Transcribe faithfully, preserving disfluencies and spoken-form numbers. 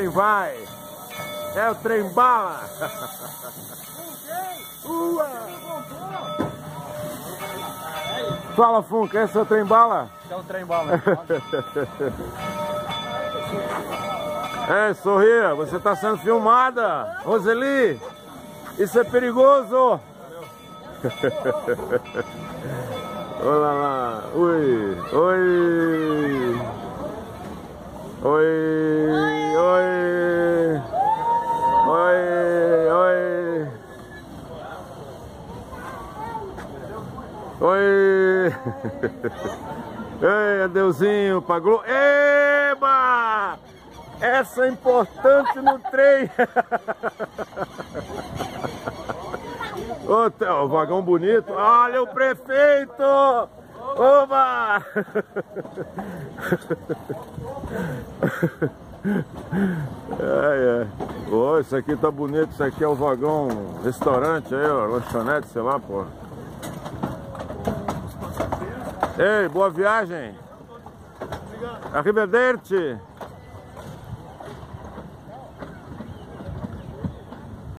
trem vai. É o trem bala. Ua. Fala, Funca, esse é o trem bala? É o trem bala. É, sorria, você está sendo filmada, Roseli. Isso é perigoso. Olha lá, ui, oi, oi, oi, oi, oi, oi. Ei, adeuzinho, pagou. Eba! Essa é importante no trem. Ô, oh, vagão bonito. Olha o prefeito! Oba! Ai, ai. Oh, isso aqui tá bonito. Isso aqui é o vagão restaurante aí, ó, lanchonete, sei lá, pô. Ei, boa viagem. Arrivederci.